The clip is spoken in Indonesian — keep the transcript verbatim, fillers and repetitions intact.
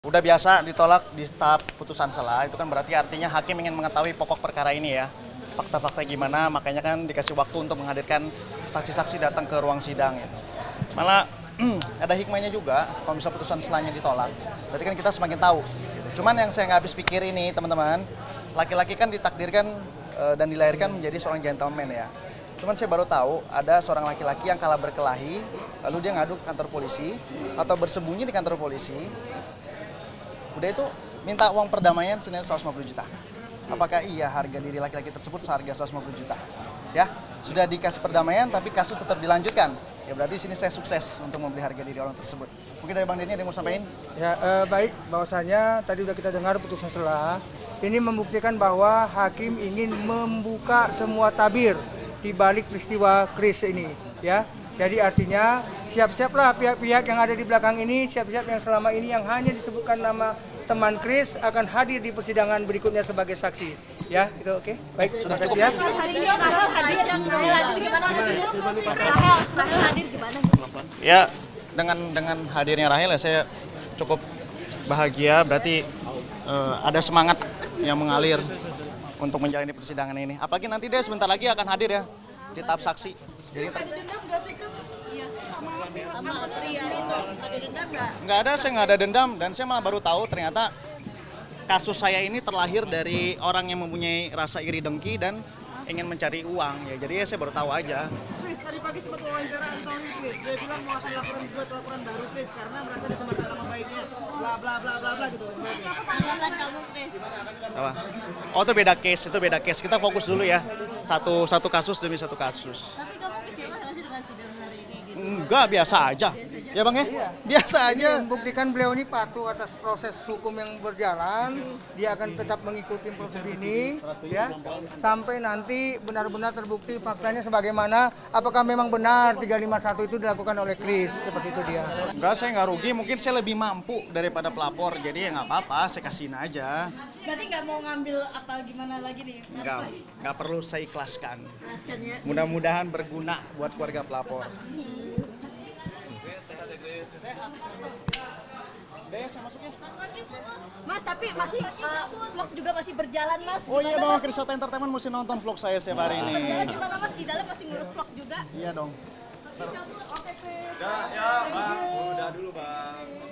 Udah biasa ditolak di tahap putusan sela, itu kan berarti artinya hakim ingin mengetahui pokok perkara ini ya. Fakta-fakta gimana, makanya kan dikasih waktu untuk menghadirkan saksi-saksi datang ke ruang sidang. Gitu. Malah ada hikmahnya juga, kalau misalnya putusan selanya ditolak, berarti kan kita semakin tahu. Gitu. Cuman yang saya nggak habis pikir ini teman-teman, laki-laki kan ditakdirkan e, dan dilahirkan menjadi seorang gentleman ya. Cuman saya baru tahu ada seorang laki-laki yang kalah berkelahi, lalu dia ngadu ke kantor polisi, atau bersembunyi di kantor polisi, udah itu minta uang perdamaian senilai seratus lima puluh juta. Apakah iya harga diri laki-laki tersebut seharga seratus lima puluh juta? Ya, sudah dikasih perdamaian tapi kasus tetap dilanjutkan. Ya berarti di sini saya sukses untuk membeli harga diri orang tersebut. Mungkin dari Bang Denny ada yang mau sampaikan? Ya, eh, baik, bahwasanya tadi sudah kita dengar putusan sela. Ini membuktikan bahwa hakim ingin membuka semua tabir di balik peristiwa Kris ini, ya. Jadi artinya siap-siaplah pihak-pihak yang ada di belakang ini, siap-siap yang selama ini yang hanya disebutkan nama teman Kris akan hadir di persidangan berikutnya sebagai saksi. Ya, itu oke. Baik, sudah kasih ya. Hari ini Rahel hadir, Rahel hadir gimana Mas? Rahel, Rahel hadir gimana? Ya, dengan dengan hadirnya Rahel ya saya cukup bahagia, berarti uh, ada semangat yang mengalir untuk menjalani persidangan ini. Apalagi nanti dia sebentar lagi akan hadir ya di tahap saksi. Jadi ada dendam nggak sih Kris? Iya, sama sama pria itu ada dendam nggak? Nggak ada, saya nggak ada dendam dan saya malah baru tahu ternyata kasus saya ini terlahir dari orang yang mempunyai rasa iri dengki dan ingin mencari uang ya. Jadi ya saya baru tahu aja. Kris, tadi pagi sempat wawancara Anthony Kris, dia bilang mau akan laporan buat laporan baru Kris karena merasa dicemarkan nama baiknya, bla bla bla bla bla gitu. Tanggapan kamu Kris? Apa? Oh itu beda case, itu beda case. Kita fokus dulu ya, satu satu kasus demi satu kasus. Tapi kamu kecewa nggak sih dengan sidang hari ini gitu? Enggak, biasa aja. Ya Bang ya? Iya. Biasa Ini aja. membuktikan beliau ini patuh atas proses hukum yang berjalan. Dia akan tetap mengikuti proses ini, ya, sampai nanti benar-benar terbukti faktanya sebagaimana. Apakah memang benar tiga lima satu itu dilakukan oleh Kris, seperti itu dia. Enggak, saya nggak rugi. Mungkin saya lebih mampu daripada pelapor. Jadi ya nggak apa-apa, saya kasihin aja. Berarti nggak mau ngambil apa gimana lagi nih? Nggak, nggak perlu saya ikhlaskan. Jelaskan ya. Mudah-mudahan berguna buat keluarga pelapor. Deh, saya masuk ya. Mas, tapi masih uh, vlog juga masih berjalan Mas. Oh iya Gimana, dong, Mas? Krisata Entertainment mesti nonton vlog saya setiap hari Berjalan ini. gimana Mas? Di dalam masih ngurus vlog juga? Iya dong. Oke Kris. Ya, ya, Bang. Udah dulu, Bang.